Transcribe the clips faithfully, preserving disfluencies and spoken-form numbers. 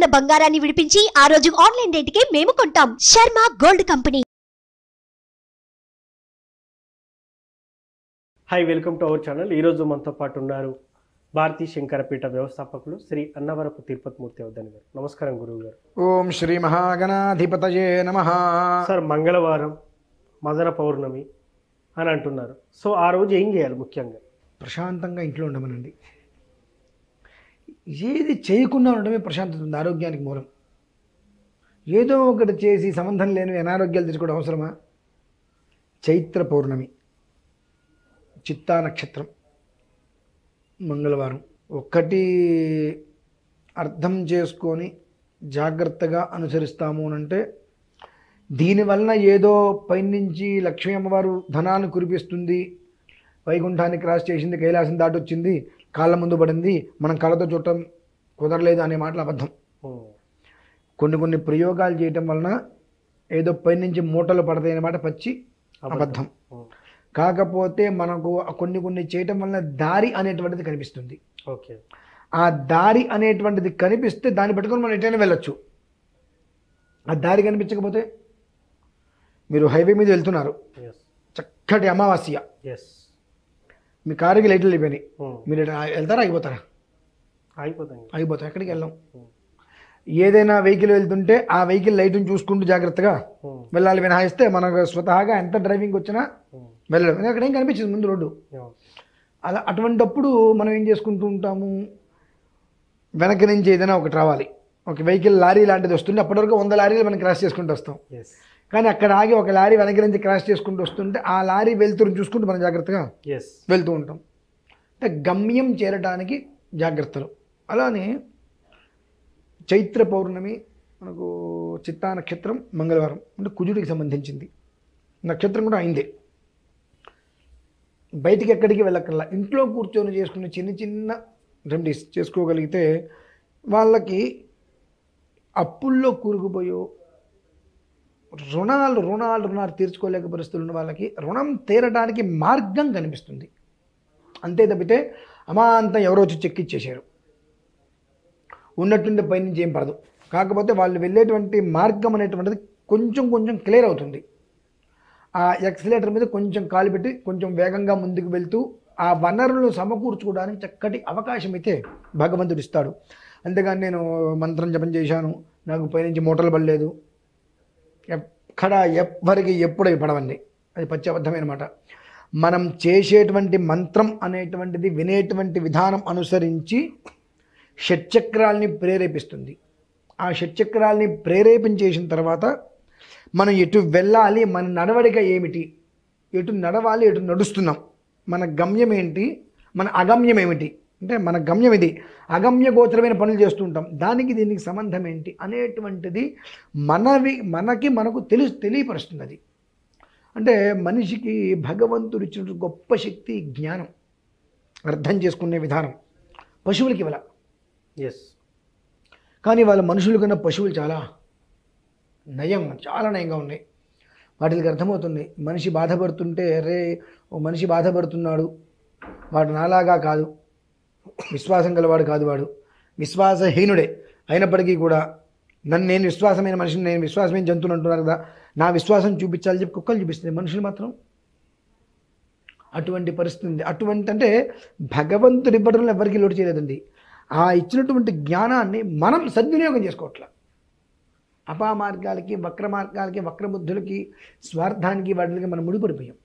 గ్రాముల బంగారాన్ని విడిపించి ఆ రోజు ఆన్లైన్ రేటుకే మేము కొంటాం. Sharma gold company. Hi, welcome to our channel. ఈరోజు మనతో పాటు ఉన్నారు భారతీ శంకరపీఠ వ్యవస్థాపకులు శ్రీ అన్నవరపు తిరుపతి మూర్తి అవధాని గారు. నమస్కారం గురువు గారు. ఓం శ్రీ మహాగణాధిపతయే నమః. సార్, మంగళవారం మదన పౌర్ణమి అని అంటున్నారు. సో ఆ రోజు ఏం చేయాలి? ముఖ్యంగా ప్రశాంతంగా ఇంట్లో ఉండమనండి. ఏది చేయకుండా ఉండడమే ప్రశాంతత ఉంది, ఆరోగ్యానికి మూలం. ఏదో ఒకటి చేసి సంబంధం లేని అనారోగ్యాలు తెచ్చుకోవడం అవసరమా? చైత్ర పౌర్ణమి, చిత్తా నక్షత్రం, మంగళవారం ఒక్కటి అర్థం చేసుకొని జాగ్రత్తగా అనుసరిస్తాము అంటే దీనివలన ఏదో పైనుంచి లక్ష్మీ అమ్మవారు ధనాన్ని కురిపిస్తుంది, వైకుంఠాన్ని క్రాస్ చేసింది, కైలాసం దాటొచ్చింది, కాళ్ళ ముందు పడింది, మనం కళ్ళతో చూడటం కుదరలేదు అనే మాటలు అబద్ధం. కొన్ని కొన్ని ప్రయోగాలు చేయటం వలన ఏదో పైనుంచి మూటలు పడతాయి అనే మాట పచ్చి అబద్ధం. కాకపోతే మనకు కొన్ని కొన్ని చేయటం వలన దారి అనేటువంటిది కనిపిస్తుంది. ఓకే, ఆ దారి అనేటువంటిది కనిపిస్తే దాన్ని పట్టుకొని మనం ఎటైనా వెళ్ళొచ్చు. ఆ దారి కనిపించకపోతే మీరు హైవే మీద వెళ్తున్నారు, చక్కటి అమావాస్య, మీ కారుకి లైట్లు అయిపోయినాయి, మీరు వెళ్తారా ఆగిపోతారా? అయిపోతాయి ఆగిపోతారు. ఎక్కడికి వెళ్ళాం. ఏదైనా వెహికల్ వెళ్తుంటే ఆ వెహికల్ లైట్ని చూసుకుంటూ జాగ్రత్తగా వెళ్ళాలి మినహాయిస్తే మనకు స్వతహాగా ఎంత డ్రైవింగ్ వచ్చినా వెళ్ళడం. అక్కడ ఏం కనిపించింది ముందు రోడ్డు. అలా అటువంటప్పుడు మనం ఏం చేసుకుంటూ ఉంటాము, వెనక నుంచి ఏదైనా ఒకటి రావాలి, ఒక వెహికల్ లారీ లాంటిది వస్తుంటే అప్పటి వరకు వంద లారీలు మనం క్రాస్ చేసుకుంటూ వస్తాం. కానీ అక్కడ ఆగి ఒక లారీ వెనక నుంచి క్రాస్ చేసుకుంటూ వస్తుంటే ఆ లారీ వెళ్తురు చూసుకుంటూ మనం జాగ్రత్తగా వెళ్తూ ఉంటాం. అంటే గమ్యం చేరడానికి జాగ్రత్తలు. అలానే చైత్ర పౌర్ణమి మనకు చిత్తా నక్షత్రం, మంగళవారం అంటే కుజుడికి సంబంధించింది. నక్షత్రం కూడా అయిందే. బయటికి ఎక్కడికి వెళ్ళక్కర్లా, ఇంట్లో కూర్చొని చేసుకునే చిన్న చిన్న రెమెడీస్ చేసుకోగలిగితే వాళ్ళకి అప్పుల్లో కూరుకుపోయో రుణాలు రుణాలు రుణాలు తీర్చుకోలేక పరిస్థితులు ఉన్న వాళ్ళకి రుణం తీరడానికి మార్గం కనిపిస్తుంది. అంతే తప్పితే అమాంతం ఎవరో వచ్చి చెక్ ఇచ్చేసారు ఉన్నట్టుండే పైనుంచి ఏం పడదు. కాకపోతే వాళ్ళు వెళ్ళేటువంటి మార్గం అనేటువంటిది కొంచెం కొంచెం క్లియర్ అవుతుంది. ఆ ఎక్సిలేటర్ మీద కొంచెం కాలు పెట్టి కొంచెం వేగంగా ముందుకు వెళ్తూ ఆ వనరులను సమకూర్చుకోవడానికి చక్కటి అవకాశం అయితే భగవంతుడు ఇస్తాడు. అంతేగాని నేను మంత్రం జపం చేశాను, నాకు పైనుంచి మూటలు పడలేదు, ఎక్కడ ఎవ్వరికి ఎప్పుడు అవి పడవండి, అది పచ్చి అబద్ధమైన మాట. మనం చేసేటువంటి మంత్రం అనేటువంటిది వినేటువంటి విధానం అనుసరించి షట్చక్రాల్ని ప్రేరేపిస్తుంది. ఆ షట్చక్రాల్ని ప్రేరేపించేసిన తర్వాత మనం ఎటు వెళ్ళాలి, మన నడవడిక ఏమిటి, ఎటు నడవాలి, ఎటు నడుస్తున్నాం, మన గమ్యం ఏంటి, మన అగమ్యం ఏమిటి, అంటే మన గమ్యం ఇది, అగమ్య గోచరమైన పనులు చేస్తూ ఉంటాం, దానికి దీనికి సంబంధం ఏంటి అనేటువంటిది మనవి మనకి మనకు తెలి తెలియపరుస్తుంది. అది అంటే మనిషికి భగవంతుడు ఇచ్చిన గొప్ప శక్తి జ్ఞానం, అర్థం చేసుకునే విధానం. పశువులకి ఇవ్వాల, ఎస్, కానీ వాళ్ళ మనుషుల కన్నా పశువులు చాలా నయం, చాలా నయంగా ఉన్నాయి. వాటికి అర్థమవుతుంది మనిషి బాధపడుతుంటే, రే ఓ మనిషి బాధపడుతున్నాడు, వాడు నాలాగా కాదు, విశ్వాసం గలవాడు కాదు, వాడు విశ్వాసహీనుడే, అయినప్పటికీ కూడా నన్ను నేను విశ్వాసమైన మనిషిని, నేను విశ్వాసమైన జంతువుని అంటున్నారు కదా, నా విశ్వాసం చూపించాలని చెప్పి కుక్కలు చూపిస్తుంది. మనుషులు మాత్రం అటువంటి పరిస్థితి ఉంది. అటువంటి అంటే భగవంతుడి ఇవ్వడంలో ఎవరికి లోటు చేయలేదండి. ఆ ఇచ్చినటువంటి జ్ఞానాన్ని మనం సద్వినియోగం చేసుకోవట్లా. అపామార్గాలకి, వక్ర మార్గాలకి, వక్రబుద్ధులకి, స్వార్థానికి, వాటికి మనం ముడిపడిపోయాం.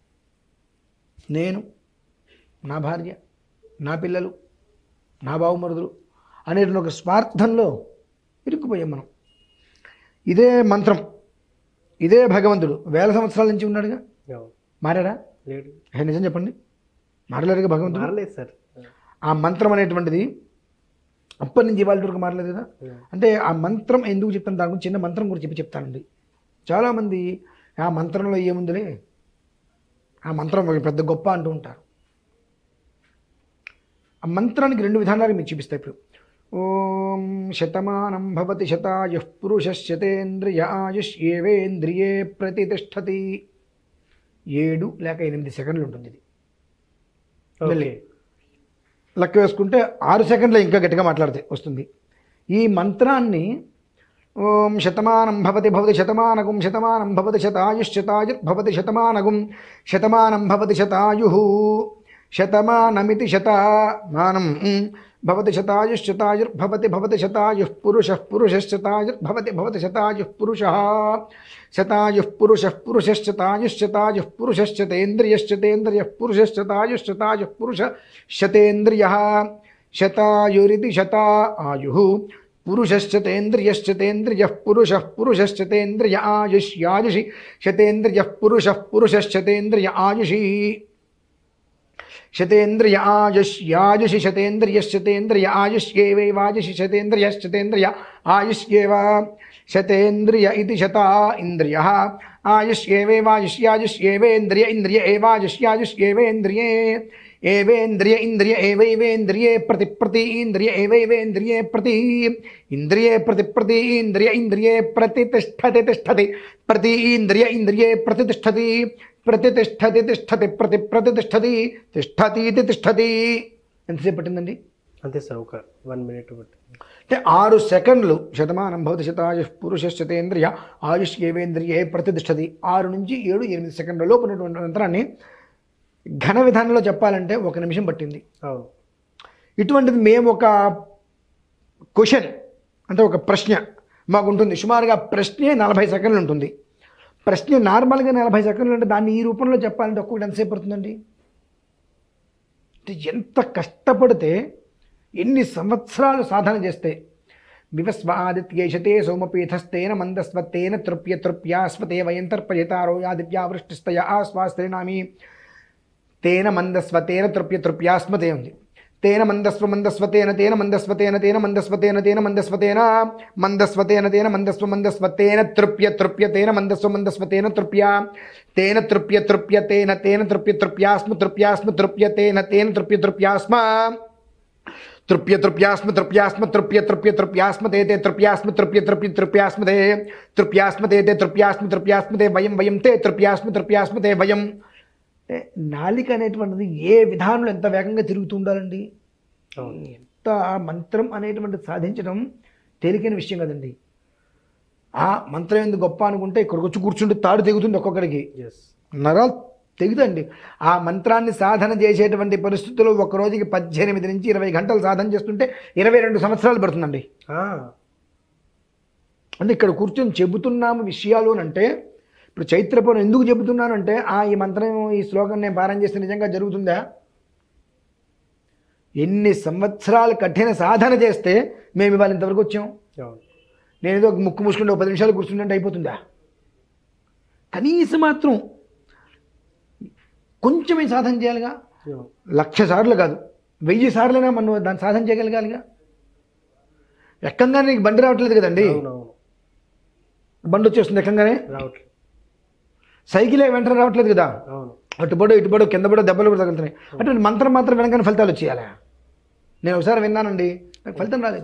నేను, నా భార్య, నా పిల్లలు, నా బావుమరుదులు అనేటువంటి ఒక స్వార్థంలో ఇరుక్కుపోయాం మనం. ఇదే మంత్రం, ఇదే భగవంతుడు వేల సంవత్సరాల నుంచి ఉన్నాడుగా, మారాడా? లేడు. నిజం చెప్పండి, మారలేడుగా భగవంతుడు. మారలేదు సార్. ఆ మంత్రం అనేటువంటిది అప్పటి నుంచి ఇవాళ వరకు మారలేదు కదా. అంటే ఆ మంత్రం ఎందుకు చెప్తాను, దాని గురించి చిన్న మంత్రం గురించి చెప్పి చెప్తానండి. చాలామంది ఆ మంత్రంలో ఏముందిలే, ఆ మంత్రం పెద్ద గొప్ప అంటూ ఉంటారు. ఆ మంత్రానికి రెండు విధానాలు మీకు చూపిస్తాయి. ఇప్పుడు ఓం శతమానం భవతి శతాయుః పురుషः శతేంద్రియ ఆయుష్యేవేంద్రియే ప్రతిష్టతి. ఏడు లేక ఎనిమిది సెకండ్లు ఉంటుంది ఇది. మళ్ళీ లెక్క వేసుకుంటే ఆరు సెకండ్లో ఇంకా గట్టిగా మాట్లాడితే వస్తుంది. ఈ మంత్రాన్ని ఓం శతమానం భవతి భవతి శతమానగుం శతమానం భవతి శతాయుశ్శతాయుర్భవతి శతమానగుం శతమానం భవతి శతాయు శతమానమితి శతమానం భవతి శతాయుశ్శతాయుర్భవతి భవతి శతాయుః పురుషః పురుషశ్శతాయుర్భవతి భవతి శతాయుః పురుషः శతాయుః పురుషః పురుషశ్శతాయుశ్శతాయుః పురుషశ్శతేంద్రియశ్శతేంద్రియః పురుషశ్శతాయుశ్శతాయుః పురుషశ్శతేంద్రియः శతాయురితి శతాయుః పురుషశ్చతేంద్రియశ్చతేంద్రియః పురుషః పురుషశ్చతేంద్రియ ఆయుష్యాయుషి శతేంద్రియః పురుషః పురుషశ్చతేంద్రియ ఆయుషి శతేంద్రియ ఆయుష్యాయుషి శతేంద్రియశ్చతేంద్రియ ఆయుష్యేవైవాయుషి శతేంద్రియశ్చతేంద్రియ ఆయుష్యేవ శతేంద్రియ ఇది శత ఇంద్రియః ఆయుష్యేవైవాయుష్యాయుష్యేవేంద్రియ ఇంద్రియ ఏవాయుష్యాయుష్యేవేంద్రియే ఏవేంద్రియ ఇంద్రియ ఏవైవేంద్రియే ప్రతి ప్రతి ఇంద్రియ ఏవైవేంద్రియే ప్రతి ఇంద్రియే ప్రతి ప్రతి ఇంద్రియ ఇంద్రియే ప్రతితిష్టతి తిష్టతి ప్రతి ఇంద్రియ ఇంద్రియే ప్రతితిష్టతి ప్రతితిష్టతి తిష్టతి ప్రతి ప్రతితిష్టతి తిష్టతి ఇది తిష్టతి. ఎంతసేపు పట్టిందండి? అంతే సార్, ఒక వన్ మినిట్ బట్టి. అంటే ఆరు సెకండ్లు. శతమానం భవతి శతాయుః పురుషశ్చతేంద్రియ ఆయుష్ ఏవేంద్రియే ప్రతితిష్టతి. ఆరు నుంచి ఏడు ఎనిమిది సెకండ్ల లోపు ఉన్నటువంటి మంత్రాన్ని ఘన విధానంలో చెప్పాలంటే ఒక నిమిషం పట్టింది. ఇటువంటిది మేము ఒక క్వశ్చన్ అంటే ఒక ప్రశ్న మాకు ఉంటుంది, సుమారుగా ప్రశ్నే నలభై సెకండ్లు ఉంటుంది. ప్రశ్న నార్మల్గా నలభై సెకండ్లు అంటే దాన్ని ఈ రూపంలో చెప్పాలంటే ఒక్కొక్కటి ఎంతసేపు పడుతుందండి? అంటే ఎంత కష్టపడితే ఎన్ని సంవత్సరాలు సాధన చేస్తే వివస్వాదిత్యేషతే సోమపీఠస్థేన మందస్వత్తేన తృప్య తృప్యాస్వతే వయంతర్పయతారో యాదిత్యా వృష్టిస్తయ ఆస్వాస్త్రీనామి తేన మందస్వతేన తృప్య తృప్యాస్మతే ఉంది. తేన మందస్వ మందస్వతేన తేన మందస్వతేన తేన మందస్వతేన తేన మందస్వతేన మందస్వతేన తేన మందస్వ మందస్వతేన తృప్య తృప్య తేన మందస్వ మందస్వతేన తృప్య తేన తృప్య తృప్య తేన తేన తృప్య తృప్యాస్మ తృప్యాస్మ తృప్య తేన తేన తృప్య తృప్యాస్మ తృప్య తృప్యాస్మ తృప్యాస్మ తృప్య తృప్య తృప్యాస్మ తే తే తృప్యాస్మ తృప్య తృప్య తృప్యాస్మ తే తృప్యాస్మ తే తే తృప్యాస్మ తృప్యాస్మ తే వయం వయం తే తృప్యాస్మ తృప్యాస్మ తే వయం. నాలిక అనేటువంటిది ఏ విధానంలో ఎంత వేగంగా తిరుగుతూ ఉండాలండి? ఎంత మంత్రం అనేటువంటిది సాధించడం తేలికైన విషయం కదండి. ఆ మంత్రం ఎందుకు గొప్ప అనుకుంటే ఇక్కడికి వచ్చి కూర్చుంటే తాడు తెగుతుంది ఒక్కొక్కడికి, నరాలు తెగుతండి. ఆ మంత్రాన్ని సాధన చేసేటువంటి పరిస్థితుల్లో ఒక రోజుకి పద్దెనిమిది నుంచి ఇరవై గంటలు సాధన చేస్తుంటే ఇరవై రెండు సంవత్సరాలు పడుతుందండి. అంటే ఇక్కడ కూర్చొని చెబుతున్నాము విషయాలు అంటే, ఇప్పుడు చైత్రపౌర్ణమి ఎందుకు చెబుతున్నానంటే ఆ ఈ మంత్రం ఈ శ్లోకం నేను పారాయణ చేస్తే నిజంగా జరుగుతుందా? ఎన్ని సంవత్సరాలు కఠిన సాధన చేస్తే మేము ఇవాళ ఇంతవరకు వచ్చాం. నేను ఏదో ముక్కు మూసుకుంటే ఒక పది నిమిషాలు కూర్చుంటే అయిపోతుందా? కనీసం మాత్రం కొంచెమే సాధన చేయాలిగా. లక్ష సార్లు కాదు, వెయ్యి సార్లైనా మనం దాన్ని సాధన చేయగలగాలిగా. ఎక్కంగానే నీకు బండి రావట్లేదు కదండి, బండి వచ్చేస్తుంది ఎక్కంగానే. సైకిలే వెంటనే రావట్లేదు కదా, అటుబడో ఇటుబడో కింద పడో దెబ్బలు కూడా తగులుతున్నాయి. అటువంటి మంత్రం మాత్రం వెనకనే ఫలితాలు వచ్చేయాలా? నేను ఒకసారి విన్నానండి, నాకు ఫలితం రాలేదు.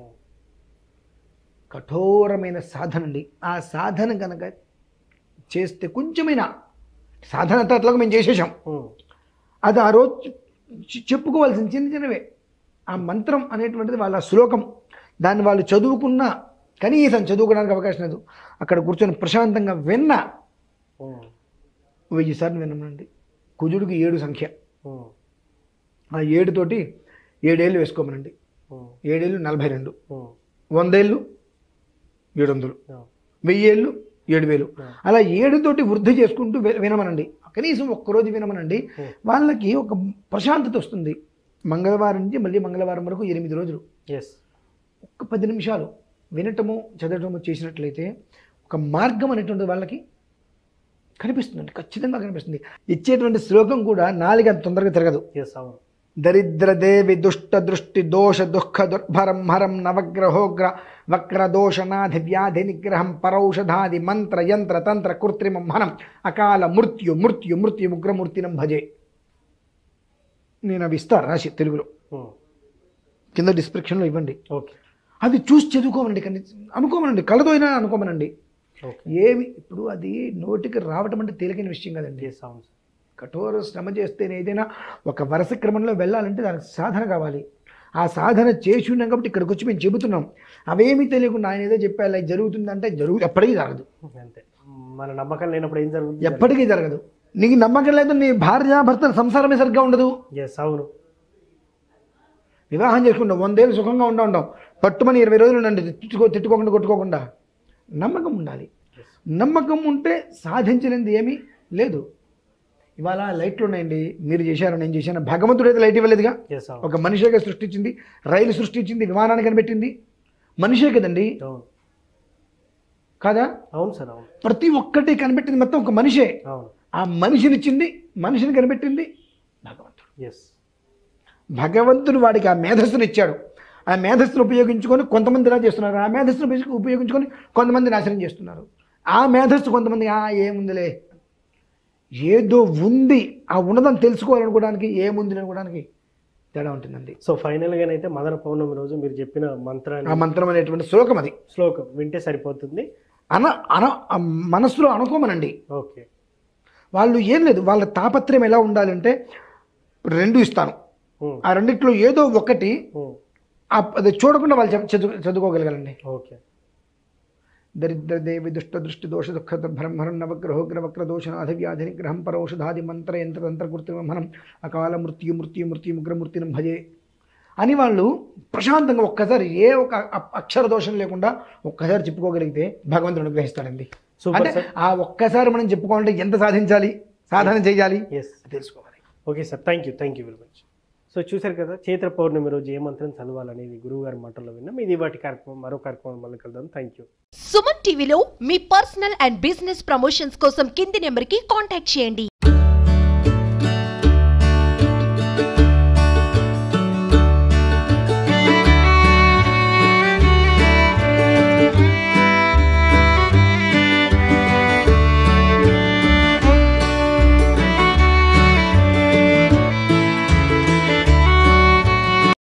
కఠోరమైన సాధన అండి. ఆ సాధన కనుక చేస్తే కొంచెమైనా, సాధన అట్లాగా మేము చేసేసాం, అది ఆ రోజు చెప్పుకోవాల్సిన చిన్న చిన్నవే. ఆ మంత్రం అనేటువంటిది వాళ్ళ శ్లోకం, దాన్ని వాళ్ళు చదువుకున్న కనీసం చదువుకోవడానికి అవకాశం లేదు. అక్కడ కూర్చొని ప్రశాంతంగా విన్నా వెయ్యి సార్లు విన్నామండి. కుజుడికి ఏడు సంఖ్య, ఆ ఏడుతోటి ఏడేళ్ళు వేసుకోమనండి. ఏడేళ్ళు నలభై రెండు, వందేళ్ళు ఏడు వందలు, వెయ్యేళ్ళు ఏడు వేలు, అలా ఏడుతోటి వృద్ధి చేసుకుంటూ వినమనండి. కనీసం ఒక్కరోజు వినమనండి, వాళ్ళకి ఒక ప్రశాంతత వస్తుంది. మంగళవారం నుంచి మళ్ళీ మంగళవారం వరకు ఎనిమిది రోజులు ఒక్క పది నిమిషాలు వినటము చదవటము చేసినట్లయితే ఒక మార్గం అనేటువంటి వాళ్ళకి కనిపిస్తుందండి, ఖచ్చితంగా కనిపిస్తుంది. ఇచ్చేటువంటి శ్లోకం కూడా నాలుగు అంత తొందరగా తిరగదు. దరిద్ర దేవి దుష్ట దృష్టి దోష దుఃఖ దుర్భరం హరం నవగ్రహోగ్ర వక్రదోషనాధి వ్యాధి నిగ్రహం పరౌషధాది మంత్ర యంత్ర తంత్ర కృత్రిమం హనం అకాల మృత్యు మృత్యు మృత్యు ఉగ్రమూర్తినం భజే. నేను అవి ఇస్తాను రాసి తెలుగులో, కింద డిస్క్రిప్షన్లో ఇవ్వండి. అది చూసి చదువుకోమనండి, కానీ అనుకోమనండి, కలదోయినా అనుకోమనండి. ఏమి ఇప్పుడు అది నోటికి రావటం అంటే తేలికైన విషయం కదండి. కఠోర శ్రమ చేస్తే ఏదైనా ఒక వరుస క్రమంలో వెళ్ళాలంటే దానికి సాధన కావాలి. ఆ సాధన చేసి ఉన్నాం కాబట్టి ఇక్కడికి వచ్చి మేము చెబుతున్నాం. అవేమీ తెలియకుండా ఆయన ఏదో చెప్పారు ఇలా జరుగుతుందంటే జరుగు ఎప్పటికీ జరగదు. అంతే, మన నమ్మకం లేనప్పుడు ఏం జరుగుతుంది? ఎప్పటికీ జరగదు. నీకు నమ్మకం లేదు, నీ భార్య భర్తల సంసారమే సరిగ్గా ఉండదు. ఎస్, అవును. వివాహం చేసుకుంటాం, వందేళ్ళు సుఖంగా ఉండా ఉంటాం, పట్టుమని ఇరవై రోజులు ఉండండి, తిట్టుకో తిట్టుకోకుండా కొట్టుకోకుండా. నమ్మకం ఉండాలి. నమ్మకం ఉంటే సాధించలేనిది ఏమీ లేదు. ఇవాళ లైట్లు ఉన్నాయండి, మీరు చేశారు, నేను చేశాను. భగవంతుడు అయితే లైట్ ఇవ్వలేదుగా. ఒక మనిషేగా సృష్టించింది, రైలు సృష్టించింది, విమానాన్ని కనిపెట్టింది మనిషే కదండి, కాదా? అవును సార్, అవును. ప్రతి ఒక్కటి కనిపెట్టింది మొత్తం ఒక మనిషే. ఆ మనిషిని ఇచ్చింది, మనిషిని కనిపెట్టింది భగవంతుడు. ఎస్, భగవంతుడు వాడికి ఆ మేధస్సును ఇచ్చాడు. ఆ మేధస్సును ఉపయోగించుకొని కొంతమంది ఇలా చేస్తున్నారు, ఆ మేధస్సును ఉపయోగించుకొని కొంతమంది నాశనం చేస్తున్నారు. ఆ మేధస్సు కొంతమంది ఆ ఏముందిలే, ఏదో ఉంది, ఆ ఉన్నదని తెలుసుకోవాలనుకోవడానికి ఏముంది అనుకోవడానికి తేడా ఉంటుందండి. సో ఫైనల్గానైతే మదన పౌర్ణమి రోజు మీరు చెప్పిన మంత్రాన్ని, ఆ మంత్రం అనేటువంటి శ్లోకం, అది శ్లోకం వింటే సరిపోతుంది. అన అన మనస్సులో అనుకోమనండి. ఓకే. వాళ్ళు ఏం లేదు, వాళ్ళ తాపత్రయం ఎలా ఉండాలంటే రెండు ఇస్తాను, ఆ రెండిట్లో ఏదో ఒకటి అది చూడకుండా వాళ్ళు చదువు చదువుకోగలగాలండి. ఓకే. దరిద్ర దేవి దుష్ట దృష్టి దోష దుఃఖ బ్రహ్మరం నవగ్రహోగ్ర వక్ర దోషనాథ వ్యాధి నిగ్రహం పరౌషధాది మంత్ర యంత్ర తంత్ర కృత్రిమహనం అకాల మృత్యు మృత్యు మృత్యు ఉగ్రమూర్తిని భజే అని వాళ్ళు ప్రశాంతంగా ఒక్కసారి ఏ ఒక అక్షర దోషం లేకుండా ఒక్కసారి చెప్పుకోగలిగితే భగవంతుడు అనుగ్రహిస్తాడండి. అంటే ఆ ఒక్కసారి మనం చెప్పుకోవాలంటే ఎంత సాధించాలి, సాధన చేయాలి తెలుసుకోవాలి. Okay sir, thank you thank you very much. So చూశారు కదా, చైత్ర పౌర్ణమి రోజు ఏ మంత్రం చదవాలనేది గురువు గారి మాటల్లో విన్నాం. ఇది వాటి కార్యక్రమం, మరో కార్యక్రమం మళ్ళీ కలుద్దాం. Thank you. సుమన్ టీవీలో మీ పర్సనల్ అండ్ బిజినెస్ ప్రమోషన్స్ కోసం కింది నెంబర్కి కాంటాక్ట్ చేయండి.